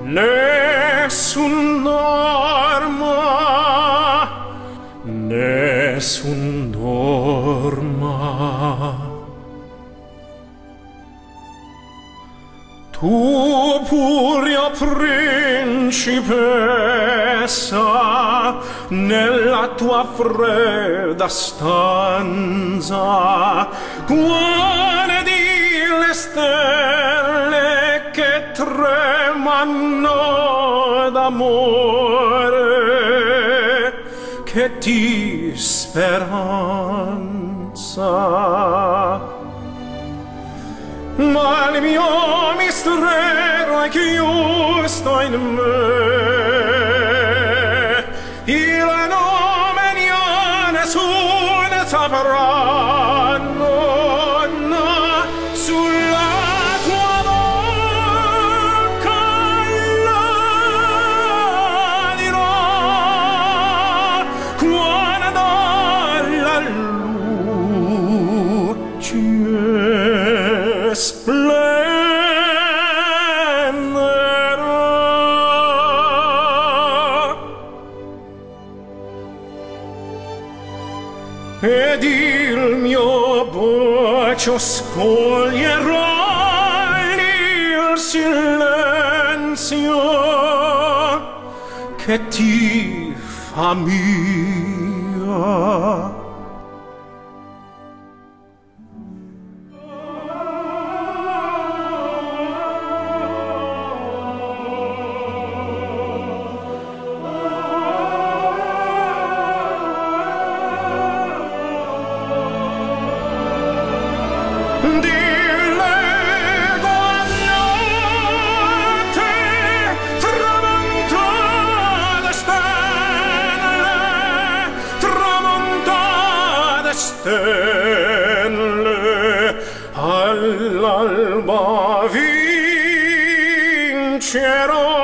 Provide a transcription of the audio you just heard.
Nessun dorma, nessun dorma. Tu puria principessa, nella tua fredda stanza, guardi le stelle che tremano d'amore, che ti speranza. Ma il mio mistero è chiuso in me, il nome nessuno saprà, no, no, sulla tua bocca la dirò, quando la luce splenderà ed il mio bacio scoglierà il silenzio che ti fa mia. Stelle all'alba vincerò.